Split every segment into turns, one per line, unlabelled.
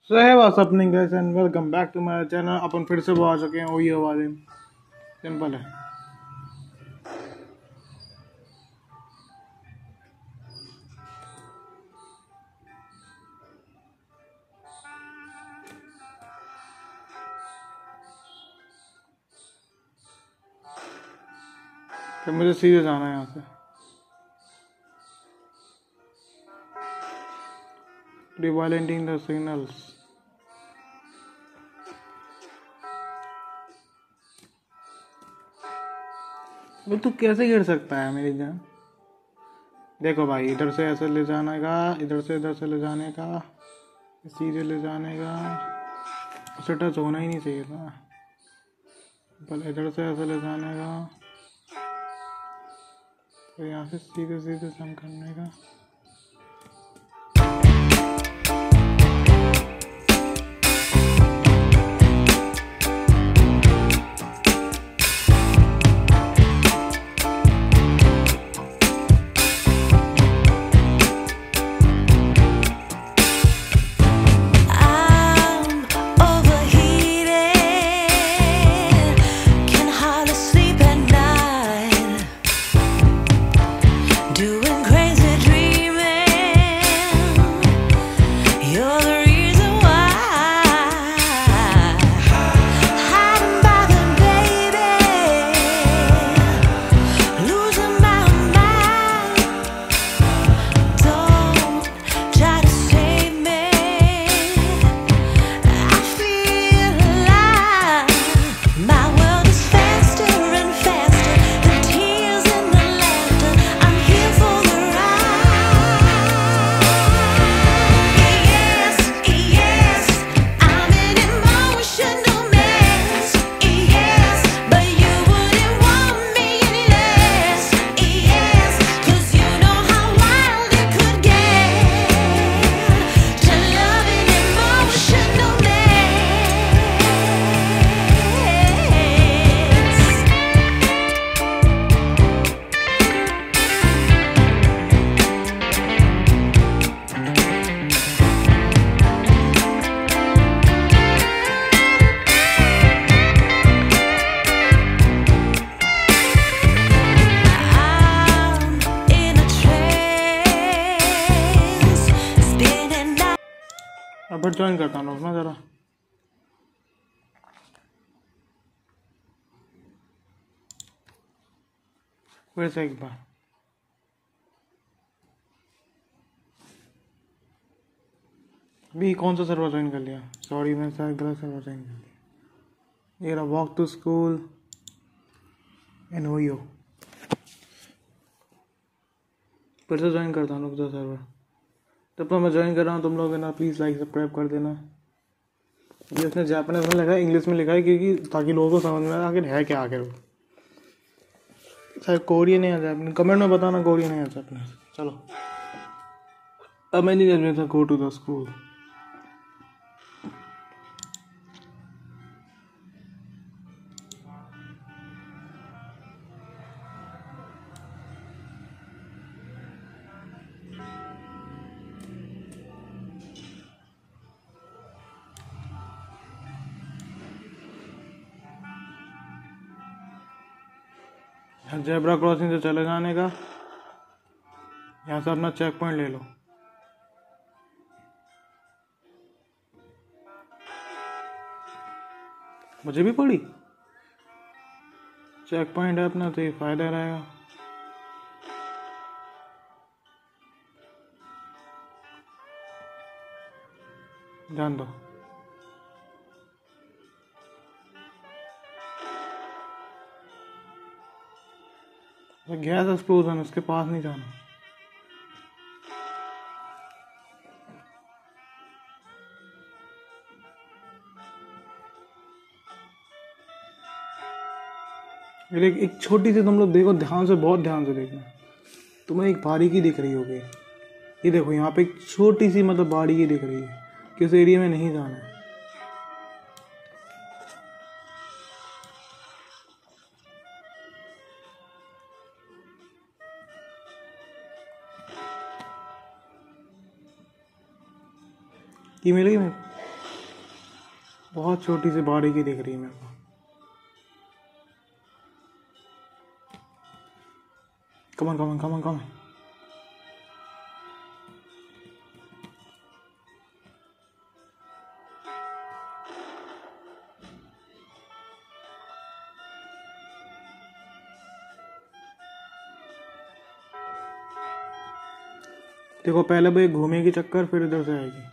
So hey what's happening guys and welcome back to my channel. अपन फिर से वो आ चुके हैं, वही आवाज़ें। सिंपल है। तो मुझे सीधे जाना है यहाँ से। रिवाइलेंटिंग द सिग्नल्स। वो तू कैसे गिर सकता है मेरी जान? देखो भाई, इधर से ऐसे ले जाने का, इधर से ले जाने का, सीधे ले जाने का। उसे टच होना ही नहीं चाहिए था। पर इधर से ऐसे ले जाने का, तो यहाँ से सीधे सीधे जंप करने का। अब ज्वाइन करता हूँ ना ज़रा। वैसे एक बार अभी कौन सा सर्वर ज्वाइन कर लिया? सॉरी, मैं शायद गलत सर्वर ज्वाइन कर लिया। ये रहा वॉक टू स्कूल एंड ओयो। फिर से ज्वाइन करता हूँ दूसरा सर्वर। तब तो मैं ज्वाइन कर रहा हूँ, तुम लोग है ना प्लीज़ लाइक सब्सक्राइब कर देना। ये उसने जापानीज में लिखा है, इंग्लिश में लिखा है, क्योंकि ताकि लोगों को समझ में आए आखिर है क्या आखिर वो। शायद कोरियन नहीं आ जाए। अपने कमेंट में बताना कोरियन नहीं आ जाए अपने। चलो अब मैं नहीं जज था। Go to the school. Zebra crossing से चले जाने का। यहाँ से अपना चेक पॉइंट ले लो। मुझे भी पड़ी। चेक पॉइंट है अपना, तो ये फायदा रहेगा। जान दो। गैस एक्सप्लोजन, उसके पास नहीं जाना। एक छोटी सी, तुम लोग देखो ध्यान से, बहुत ध्यान से देखना। तुम्हें एक बारीकी दिख रही होगी। ये देखो यहाँ पे एक छोटी सी मतलब बारीकी दिख रही है। किस एरिया में नहीं जाना है। की मिल गई मेरे बहुत छोटी सी बारीकी दिख रही है मेरे को। कमन कमन कमन कमन। देखो पहले वो एक घूमेगी चक्कर, फिर इधर से आएगी।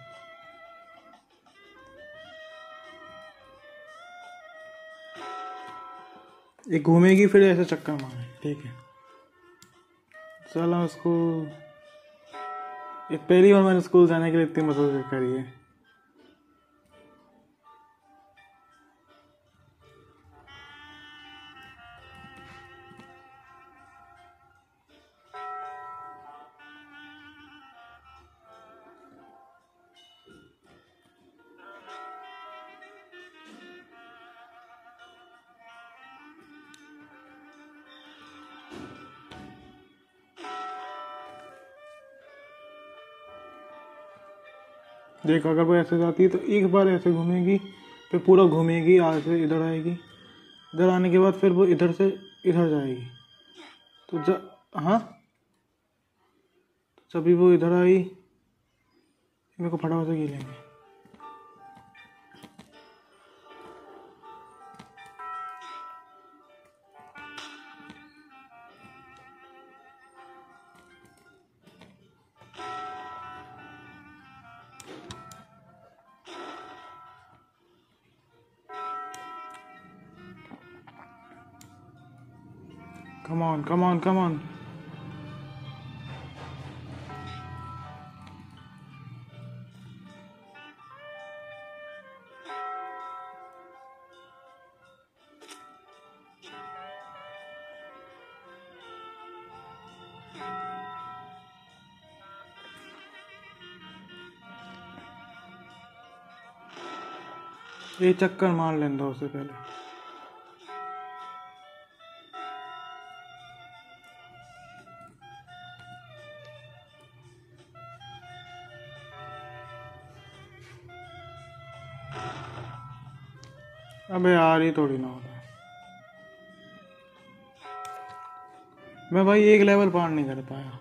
एक घूमेगी फिर ऐसे चक्कर मारेगी, ठीक है। चलो उसको, ये पहली बार मैंने स्कूल जाने के लिए इतनी मदद करी है। देख अगर वो ऐसे जाती है तो एक बार ऐसे घूमेगी, फिर पूरा घूमेगी, आगे से इधर आएगी, इधर आने के बाद फिर वो इधर से इधर जाएगी। तो हाँ, जब भी वो इधर आई, मेरे को फटाफट से खेलेंगे। Come on, come on, come on. ये चक्कर मार लेने दो उससे पहले। अबे यार ये थोड़ी ना होता है। मैं भाई एक लेवल पार नहीं कर पाया।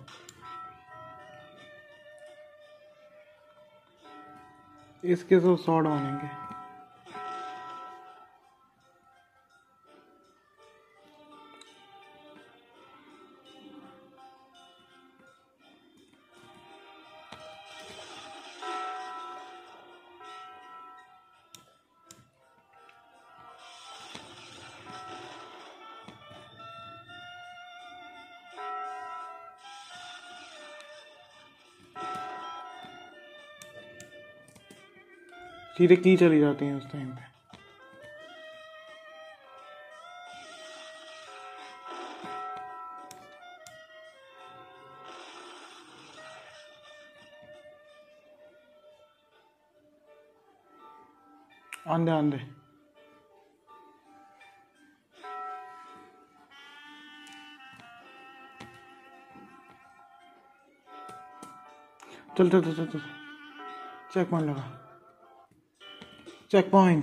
इसके सब शॉर्ट बनेंगे। सीधे की चली जाती हैं उस टाइम पे। आंधे आंधे चल चल चल चल चल। चेक पॉइंट लगा, चेक पॉइंट।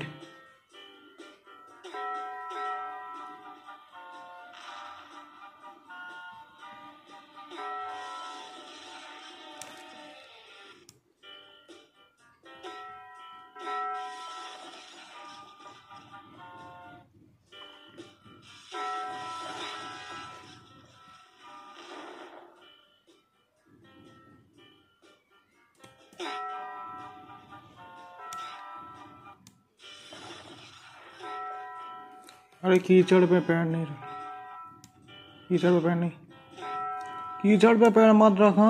अरे कीचड़ पे पैर नहीं रख, कीचड़ पे पैर नहीं, कीचड़ पे पैर मत रखो।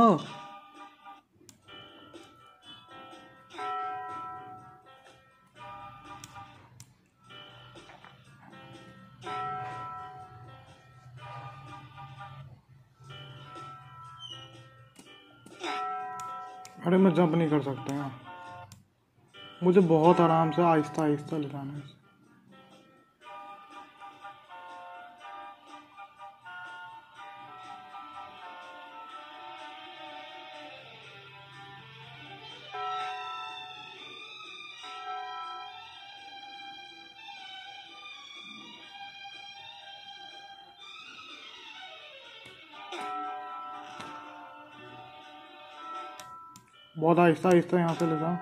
अरे मैं जंप नहीं कर सकता यार, मुझे बहुत आराम से आहिस्ता आहिस्ता ले जाना है। बहुत आहिस्ता आहिस्ता यहाँ से ले जाओ,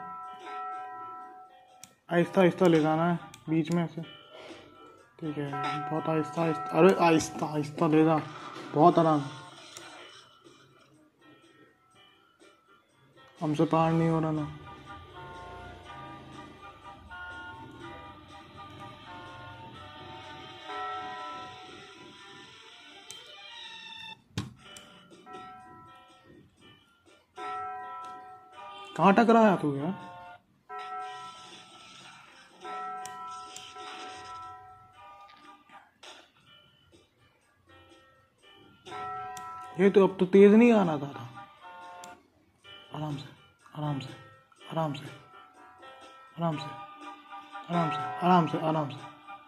आहिस्ता आहिस्ता ले जाना है बीच में से। ठीक है, बहुत आहिस्ता आहिस्ता, अरे आहिस्ता आहिस्ता ले जा, बहुत आराम। हमसे पार नहीं हो रहा ना। कहाँ टकराया तू यार? ये तो अब तो तेज नहीं आना था। आराम से आराम से आराम से आराम से आराम से आराम से आराम से।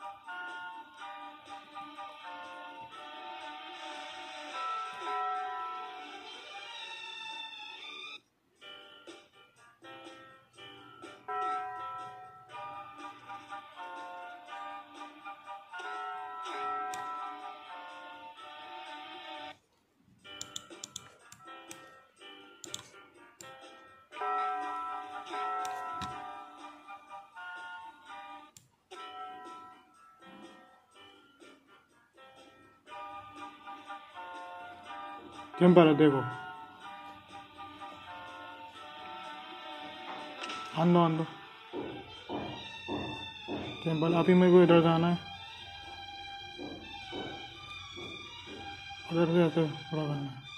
टेम्पर है देखो, आंदो आंदो टेम्पल। अभी मेरे को इधर जाना है, उधर से ऐसे पूरा करना है।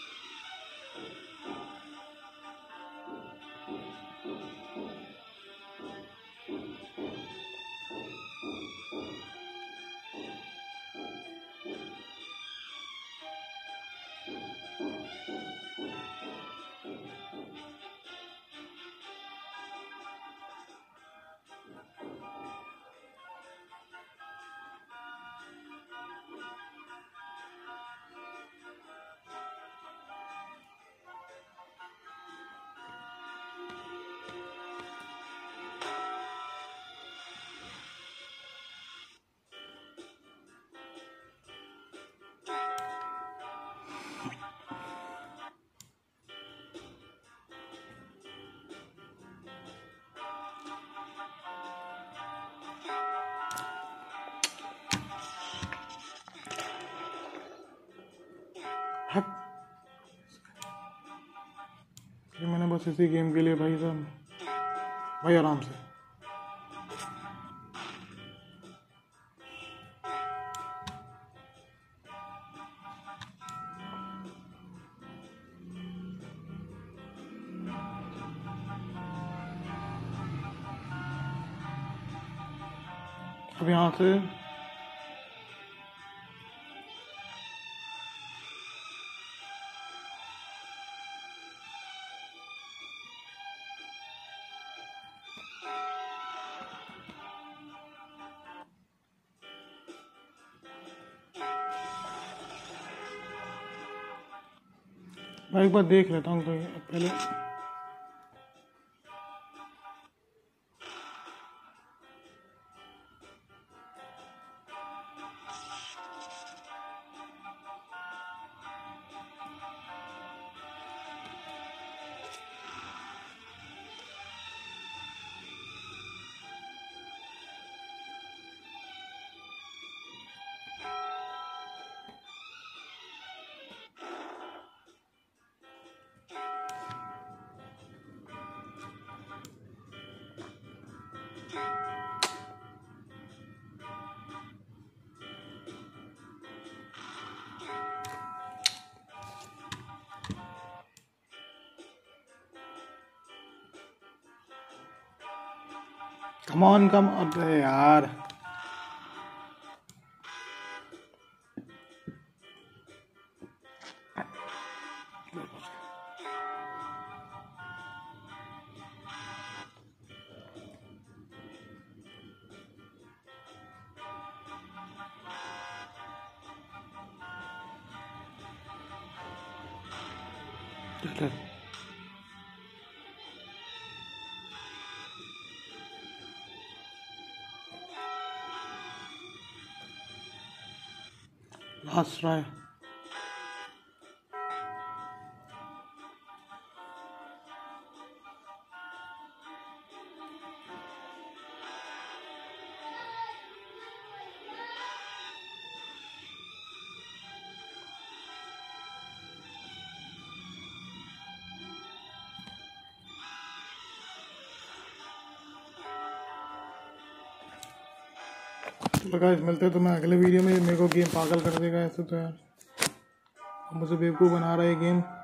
ये मैंने बस इसी गेम के लिए भाई साहब, भाई आराम से। अब यहाँ से मैं एक बार देख लेता हूँ तो पहले। कम ऑन कम, अबे यार चल लास्ट ट्राई। तो गाइस मिलते हैं तो मैं अगले वीडियो में। मेरे को गेम पागल कर देगा ऐसे तो यार, मुझे बेवकूफ़ बना रहा है गेम।